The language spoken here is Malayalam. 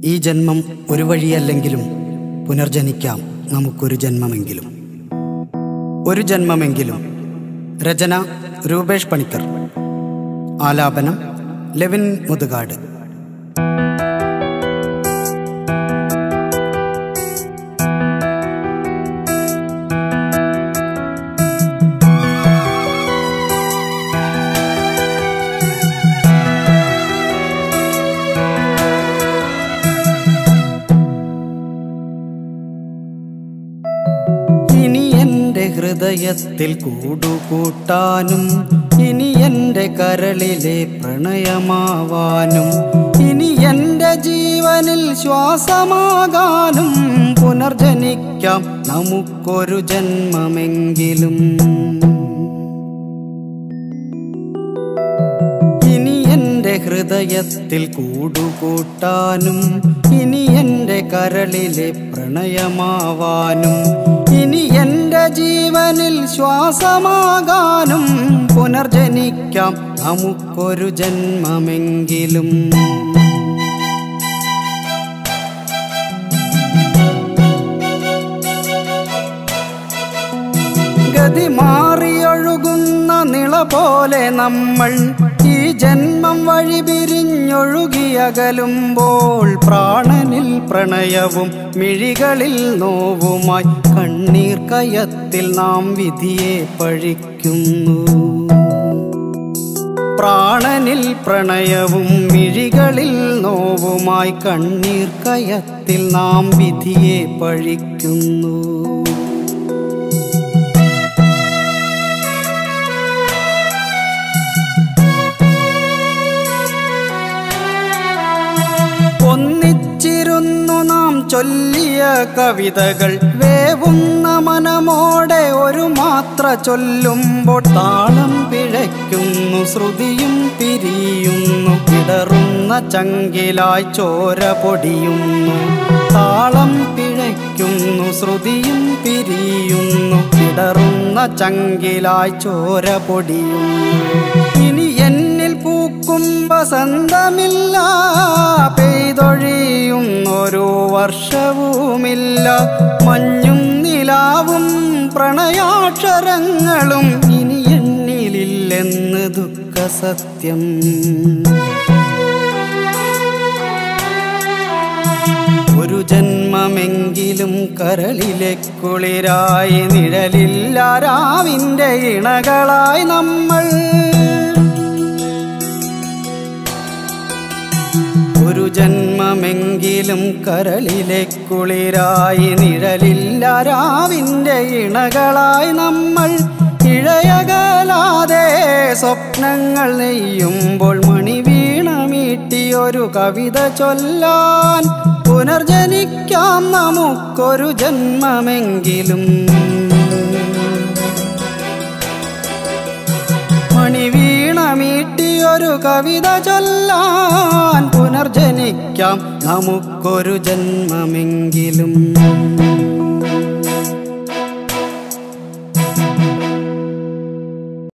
ഈ ജന്മം ഒരു വഴിയല്ലെങ്കിലും പുനർജനിക്കാം നമുക്കൊരു ജന്മമെങ്കിലും. ഒരു ജന്മമെങ്കിലും. രചന രൂപേഷ് പണിക്കർ. ആലാപനം ലെവിൻ മുതുകാട്. ഹൃദയത്തിൽ കൂടുകൂട്ടാനും ഇനി എൻ്റെ കരളിലെ പ്രണയമാവാനും ഇനി എൻ്റെ ജീവനിൽ ശ്വാസമാകാനും പുനർജനിക്കാം നമുക്കൊരു ജന്മമെങ്കിലും. ഇനി എൻ്റെ ഹൃദയത്തിൽ കൂടുകൂട്ടാനും ഇനി എൻ്റെ കരളിലെ പ്രണയമാവാനും ഇനി എൻ്റെ ജീവനിൽ ശ്വാസമാകാനും പുനർജനിക്കാം നമുക്കൊരു ജന്മമെങ്കിലും. ഗതി മാറിയൊഴുകുന്ന നിള പോലെ നമ്മൾ ഈ ജന്മം വഴി പിരിഞ്ഞൊഴുകിയകലുമ്പോൾ പ്രാണനിൽ പ്രണയവും മിഴികളിൽ നോവുമായി കണ്ണീർ കയത്തിൽ നാം വിധിയെ പഴിക്കുന്നു. പ്രാണനിൽ പ്രണയവും മിഴികളിൽ നോവുമായി കണ്ണീർ കയത്തിൽ നാം വിധിയെ പഴിക്കുന്നു. ഒന്നിച്ചിരുന്നു നാം ചൊല്ലിയ കവിതകൾ വേവുന്ന മനമോടെ ഒരു മാത്ര ചൊല്ലുമ്പോൾ താളം പിഴയ്ക്കുന്നു, ശ്രുതിയും പിരിയുന്നു, കിടറുന്ന ചങ്കിലായി ചോര പൊടിയുന്നു. താളം പിഴയ്ക്കുന്നു, ശ്രുതിയും പിരിയുന്നു, കിടറുന്ന ചങ്കിലായി ചോര പൊടിയുന്നു. ഇനി എന്നിൽ പൂക്കും വസന്തമില്ല, പെയ്തൊഴിയുന്നൊരു വർഷവുമില്ല, മഞ്ഞും നിലാവും പ്രണയാക്ഷരങ്ങളും ഇനി എന്നിലില്ലെന്ന് ദുഃഖസത്യം. ഒരു ജന്മമെങ്കിലും കരളിലെ കുളിരായി നിഴലില്ല രാവിൻ്റെ ഇണകളായി നമ്മൾ. ഒരു ജന്മമെങ്കിലും കരളിലെ കുളിരായി നിഴലില്ല രാവിൻ്റെ ഇണകളായി നമ്മൾ. ഇഴയകലാതെ സ്വപ്നങ്ങൾ നെയ്യുമ്പോൾ മണിവീണ മീട്ടിയൊരു കവിത ചൊല്ലാൻ പുനർജനിക്കാം നമുക്കൊരു ജന്മമെങ്കിലും. മണിവീണ മീട്ടിയൊരു കവിത ചൊല്ലാൻ പുനർജനിക്കാം നമുക്കൊരു ജന്മമെങ്കിലും.